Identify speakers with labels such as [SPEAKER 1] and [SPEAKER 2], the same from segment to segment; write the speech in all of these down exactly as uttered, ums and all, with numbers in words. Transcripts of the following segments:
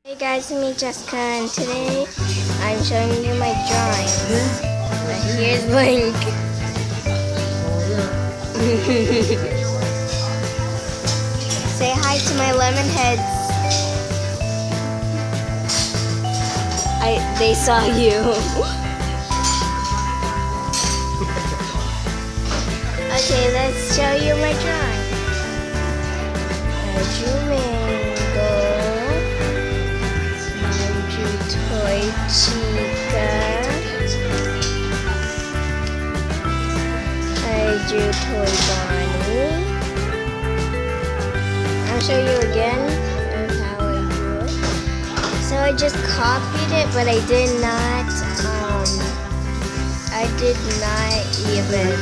[SPEAKER 1] Hey guys, it's me Jessica, and today I'm showing you my drawings. Uh, here's Link. Say hi to my lemon heads. I they saw you. Okay, let's show you my drawing. I drew mango. Toy Chica. I drew Toy Bonnie. I'll show you again of how I drew it. So I just copied it, but I did not, um, I did not even,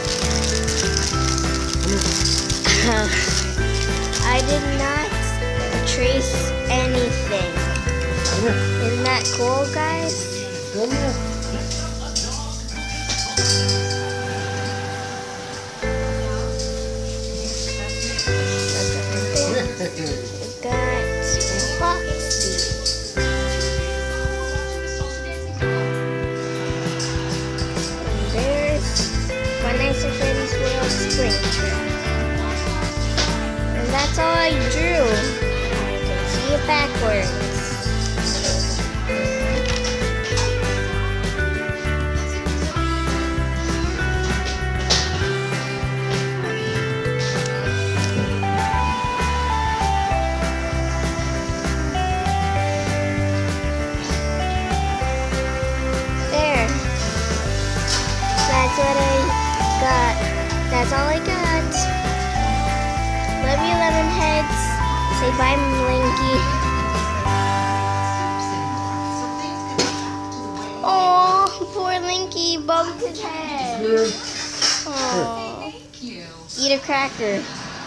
[SPEAKER 1] I did not trace anything. Isn't that cool, guys? We've got Foxy. And there's my Nice and Freddy's World Spring Trip. And that's all I drew. You can see it backwards. That's what I got. That's all I got. Love you, lemon heads. Say bye, Linky. Oh, poor Linky bumped his head. Oh. Eat a cracker.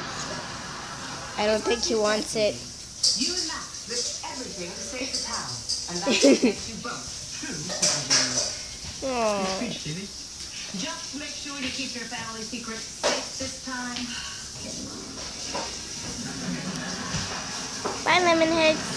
[SPEAKER 1] I don't think he wants it.
[SPEAKER 2] You announced that everything is safe to town, and that makes you both true.
[SPEAKER 1] Oh.
[SPEAKER 2] Just make sure you keep your family secret safe this time.
[SPEAKER 1] Bye, lemon heads.